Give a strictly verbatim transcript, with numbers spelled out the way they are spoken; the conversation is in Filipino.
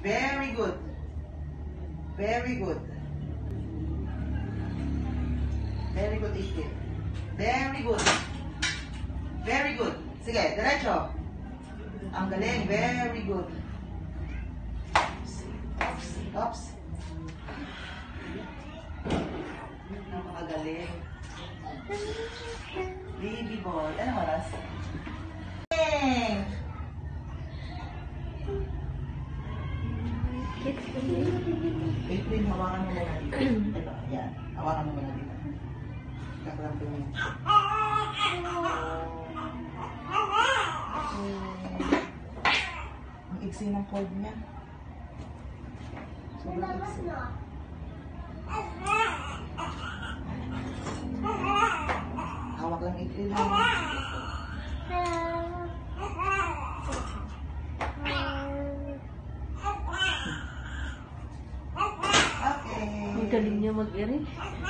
Very good. Very good. Very good, Iskip. Very good. Very good. Sige, diretso. Ang galing. Very good. Ops. Ops. Napakagaling. Baby boy. Anong oras? Wait, wait. Hawakan mo muna dito. Ito, yan. Hawakan mo muna dito. Kaklampin mo. Ang iksi ng cord niya. Sobrang iksi. Hawak lang iksi lang. Ang galing niya mag-iri.